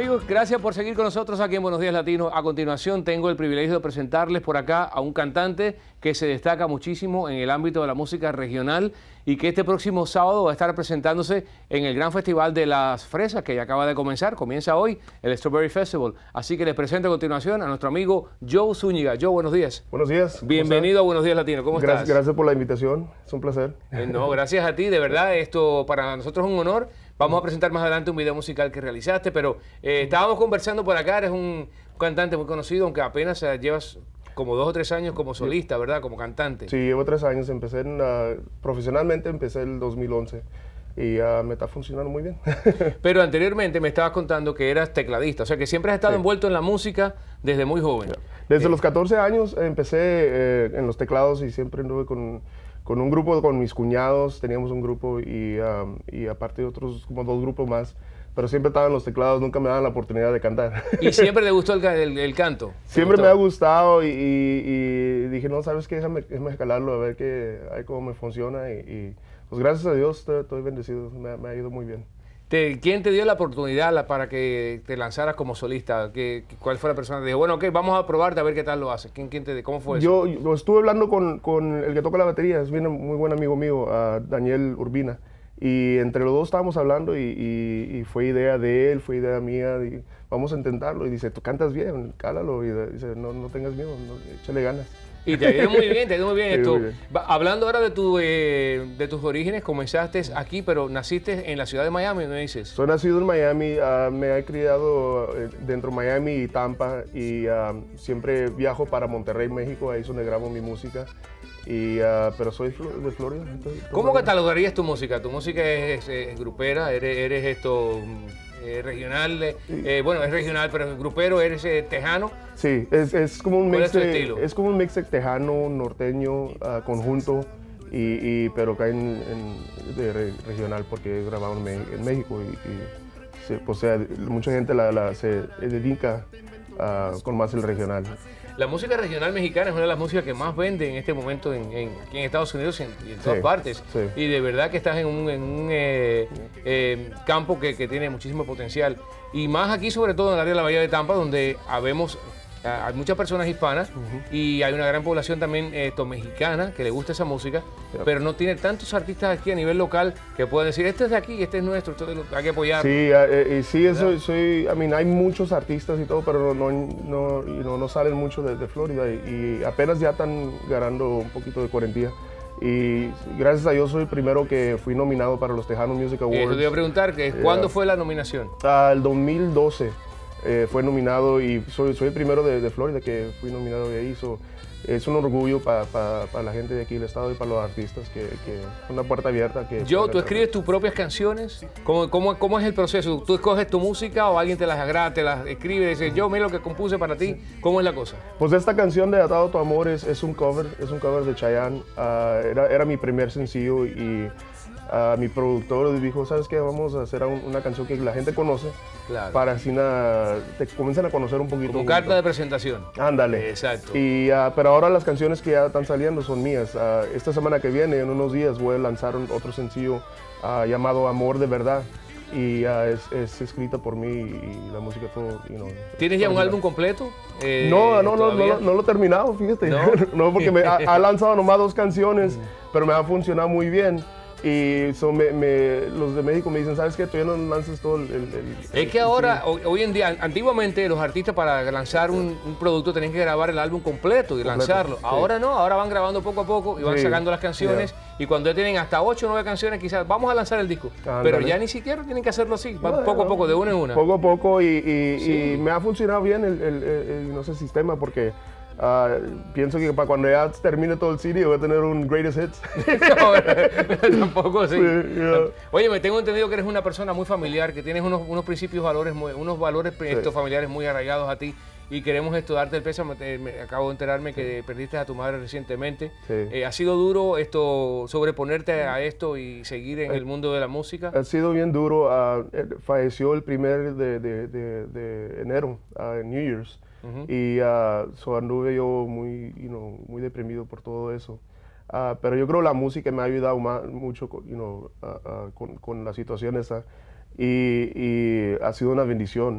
amigos, gracias por seguir con nosotros aquí en Buenos Días Latinos. A continuación tengo el privilegio de presentarles por acá a un cantante que se destaca muchísimo en el ámbito de la música regional y que este próximo sábado va a estar presentándose en el gran festival de las fresas que ya acaba de comenzar. Comienza hoy el Strawberry Festival. Así que les presento a continuación a nuestro amigo Joe Zúñiga. Joe, buenos días. Buenos días. Bienvenido a Buenos Días Latinos. ¿Cómo estás? Gracias por la invitación. Es un placer. No, gracias a ti. De verdad, esto para nosotros es un honor. Vamos a presentar más adelante un video musical que realizaste, pero estábamos conversando por acá. Eres un cantante muy conocido, aunque apenas llevas como 2 o 3 años como solista, ¿verdad? Como cantante. Sí, llevo 3 años. Empecé profesionalmente, empecé en el 2011 y me está funcionando muy bien. Pero anteriormente me estabas contando que eras tecladista, o sea que siempre has estado envuelto en la música desde muy joven. Desde los 14 años empecé en los teclados y siempre anduve con un grupo, con mis cuñados, teníamos un grupo y aparte de otros como 2 grupos más, pero siempre estaba en los teclados, nunca me daban la oportunidad de cantar. ¿Y siempre te gustó el canto? Siempre me ha gustado y dije, no, ¿sabes qué? Déjame calarlo, a ver cómo me funciona y pues gracias a Dios estoy bendecido, me ha ido muy bien. ¿Quién te dio la oportunidad para que te lanzaras como solista? ¿Cuál fue la persona que te dijo, bueno, ok, vamos a probarte a ver qué tal lo haces? ¿Cómo fue eso? Yo estuve hablando con el que toca la batería, es un muy buen amigo mío, Daniel Urbina, y entre los dos estábamos hablando y fue idea de él, fue idea mía, y vamos a intentarlo, y dice, tú cantas bien, cálalo, y dice, no tengas miedo, échale ganas. Y te ha ido muy bien, te ha ido muy bien esto. Muy bien. Hablando ahora de tus orígenes, comenzaste aquí, pero naciste en la ciudad de Miami, ¿me dices? Soy nacido en Miami, me he criado dentro de Miami y Tampa, y siempre viajo para Monterrey, México, ahí es donde grabo mi música. Pero soy de Florida. ¿Cómo catalogarías tu música? ¿Tu música es grupera? ¿Eres regional? Bueno, es regional, pero grupero, ¿eres tejano? Sí, es como un mix es como un mix de tejano, norteño, conjunto, pero acá regional porque grabado en México mucha gente se dedica con más el regional. La música regional mexicana es una de las músicas que más vende en este momento aquí en Estados Unidos y en todas partes. Sí. Y de verdad que estás en un campo que tiene muchísimo potencial. Y más aquí, sobre todo en el área de la Bahía de Tampa, donde hay muchas personas hispanas y hay una gran población también mexicana que le gusta esa música, pero no tiene tantos artistas aquí a nivel local que puedan decir, este es de aquí, este es nuestro, hay que apoyarlo. Sí, hay muchos artistas y todo, pero no salen mucho de Florida y apenas ya están ganando un poquito de cuarentía. Y gracias a Dios soy el primero que fui nominado para los Tejano Music Awards. Te iba a preguntar, ¿cuándo fue la nominación? El 2012 fue nominado y soy el primero de Florida que fui nominado de ahí. Es un orgullo para la gente de aquí del estado y para los artistas, que una puerta abierta. ¿Tú escribes tus propias canciones? ¿Cómo es el proceso? ¿Tú escoges tu música o alguien te las agrada, te las escribe y dice, yo mira lo que compuse para ti? ¿Cómo es la cosa? Pues esta canción de Atado a tu amor es un cover de Chayanne. Era mi primer sencillo y mi productor dijo, ¿sabes qué? Vamos a hacer una canción que la gente conoce, claro, para así te comiencen a conocer un poquito. Como carta de presentación. Ándale. Exacto. Pero ahora las canciones que ya están saliendo son mías. Esta semana que viene, en unos días, voy a lanzar otro sencillo llamado Amor de Verdad. Y es escrita por mí y la música todo. ¿Tienes ya un álbum completo? No lo he terminado, fíjate. No, porque ha lanzado nomás 2 canciones, pero me ha funcionado muy bien. Y los de México me dicen, ¿sabes qué? Todavía no lanzas todo Es que ahora, hoy en día, antiguamente los artistas para lanzar un producto tenían que grabar el álbum completo y lanzarlo. Sí. Ahora no, ahora van grabando poco a poco y van sacando las canciones. Y cuando ya tienen hasta 8 o 9 canciones, quizás vamos a lanzar el disco. Pero ya ni siquiera tienen que hacerlo así, poco a poco, de una en una. Poco a poco y me ha funcionado bien el sistema porque pienso que para cuando ya termine todo el CD voy a tener un Greatest Hits. Tampoco, sí. Oye, me tengo entendido que eres una persona muy familiar, que tienes unos principios, unos valores familiares muy arraigados a ti. Y queremos darte el pésame. Acabo de enterarme que perdiste a tu madre recientemente. ¿Ha sido duro sobreponerte a esto y seguir en el mundo de la música? Ha sido bien duro. Falleció el 1 de enero, en New Year's. Y anduve yo muy deprimido por todo eso. Pero yo creo que la música me ha ayudado mucho con la situación esa. Y ha sido una bendición.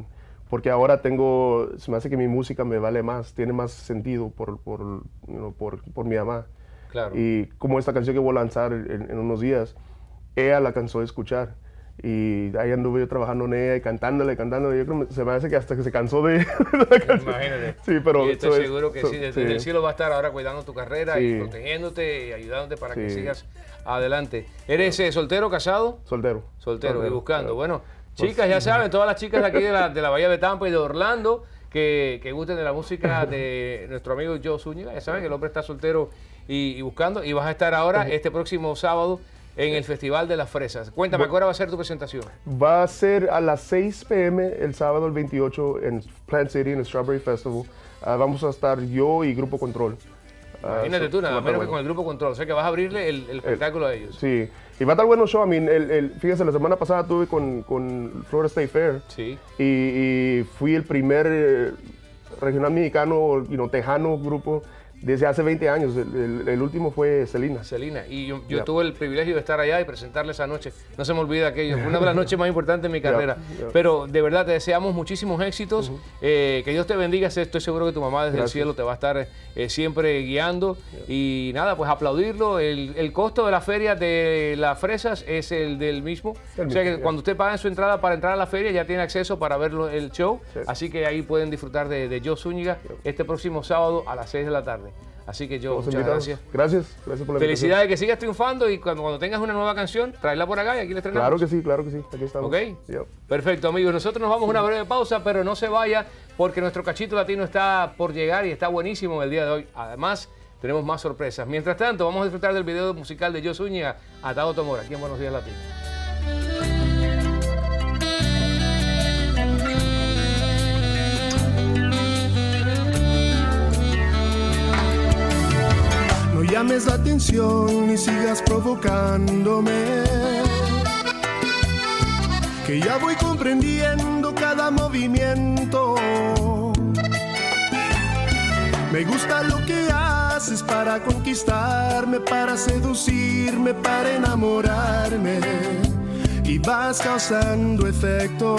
porque ahora se me hace que mi música me vale más, tiene más sentido por mi mamá. Claro. Y como esta canción que voy a lanzar en unos días, ella la cansó de escuchar. Y ahí anduve yo trabajando en ella y cantándole. Yo creo que se me hace que hasta que se cansó de la canción. Imagínate. Sí, pero y estoy seguro que sí, desde sí. el cielo va a estar ahora cuidando tu carrera Sí. y protegiéndote y ayudándote para que Sí. sigas adelante. ¿Eres soltero, casado? Soltero. Soltero y buscando. Claro. Bueno, Pues, chicas, ya saben, todas las chicas de aquí de la Bahía de Tampa y de Orlando que gusten de la música de nuestro amigo Joe Zúñiga, ya saben que el hombre está soltero y buscando. Y vas a estar ahora este próximo sábado en el Festival de las Fresas. Cuéntame, ¿cuándo va a ser tu presentación? Va a ser a las 6 p.m. el sábado el 28 en Plant City, en el Strawberry Festival. Vamos a estar yo y Grupo Control. Imagínate tú, nada menos que con el Grupo Control. O sea que vas a abrirle el espectáculo a ellos. Sí, y va a estar bueno show. Fíjense, la semana pasada estuve con Florida State Fair. Sí. Y fui el primer regional mexicano, tejano grupo desde hace 20 años. El último fue Selena. Selena. Y yo tuve el privilegio de estar allá y presentarle esa noche. No se me olvida aquello. Fue una de las noches más importantes de mi carrera. Pero de verdad te deseamos muchísimos éxitos. Que Dios te bendiga. Estoy seguro que tu mamá desde el cielo te va a estar siempre guiando. Y nada, pues aplaudirlo. El costo de la feria de las fresas es el del mismo. O sea que cuando usted paga su entrada para entrar a la feria ya tiene acceso para ver el show. Sí. Así que ahí pueden disfrutar de Joe Zúñiga este próximo sábado a las 6 de la tarde. Así que yo, muchas gracias. Gracias por la invitación. Felicidades, que sigas triunfando y cuando tengas una nueva canción, tráela por acá y aquí la estrenamos. Claro que sí, aquí estamos. ¿Ok? Perfecto, amigos. Nosotros nos vamos a una breve pausa, pero no se vaya porque nuestro cachito latino está por llegar y está buenísimo en el día de hoy. Además, tenemos más sorpresas. Mientras tanto, vamos a disfrutar del video musical de Joe Zúñiga, Atado tu amor, aquí en Buenos Días Latinos. No llames la atención ni sigas provocándome, que ya voy comprendiendo cada movimiento. Me gusta lo que haces para conquistarme, para seducirme, para enamorarme, y vas causando efecto.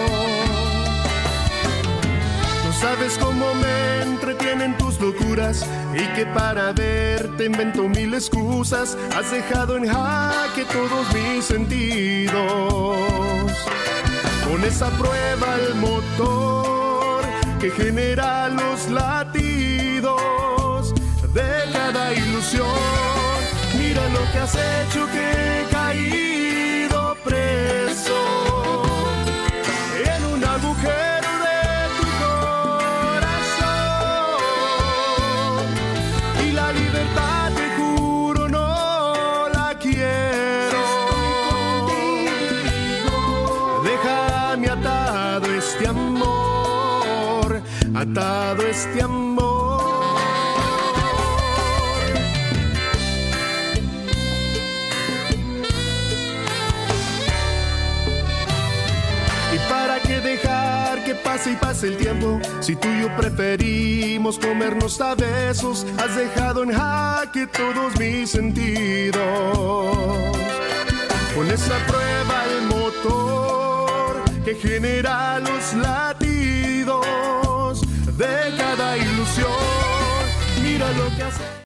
Sabes cómo me entretienen tus locuras y que para verte invento mil excusas. Has dejado en jaque todos mis sentidos. Con esa prueba el motor que genera los latidos de cada ilusión. Mira lo que has hecho, que he caído preso en un agujero. Atado este amor. ¿Y para qué dejar que pase y pase el tiempo? Si tú y yo preferimos comernos a besos, has dejado en jaque todos mis sentidos. Con esa prueba el motor que genera los latidos de cada ilusión. Mira lo que hace.